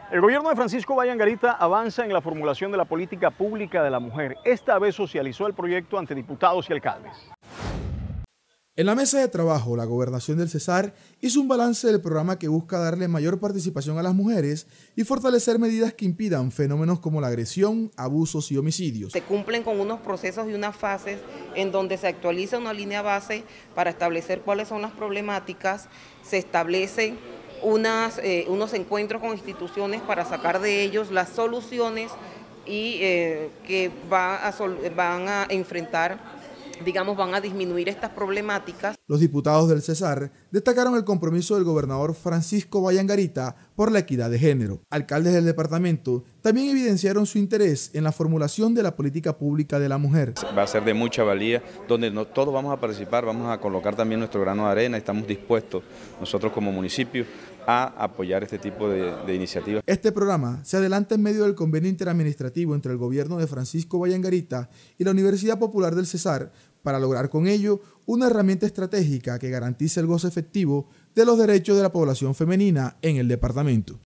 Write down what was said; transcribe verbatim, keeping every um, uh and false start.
El gobierno de Francisco Valle Angarita avanza en la formulación de la política pública de la mujer. Esta vez socializó el proyecto ante diputados y alcaldes. En la mesa de trabajo, la Gobernación del Cesar hizo un balance del programa que busca darle mayor participación a las mujeres y fortalecer medidas que impidan fenómenos como la agresión, abusos y homicidios. Se cumplen con unos procesos y unas fases en donde se actualiza una línea base para establecer cuáles son las problemáticas, se establecen unas, eh, unos encuentros con instituciones para sacar de ellos las soluciones y eh, que va a sol, van a enfrentar, digamos, van a disminuir estas problemáticas. Los diputados del Cesar destacaron el compromiso del gobernador Francisco Valle Angarita por la equidad de género. Alcaldes del departamento también evidenciaron su interés en la formulación de la política pública de la mujer. Va a ser de mucha valía, donde no, todos vamos a participar, vamos a colocar también nuestro grano de arena, estamos dispuestos nosotros como municipio a apoyar este tipo de, de iniciativas. Este programa se adelanta en medio del convenio interadministrativo entre el gobierno de Francisco Valle Angarita y la Universidad Popular del Cesar para lograr con ello una herramienta estratégica que garantice el goce efectivo de los derechos de la población femenina en el departamento.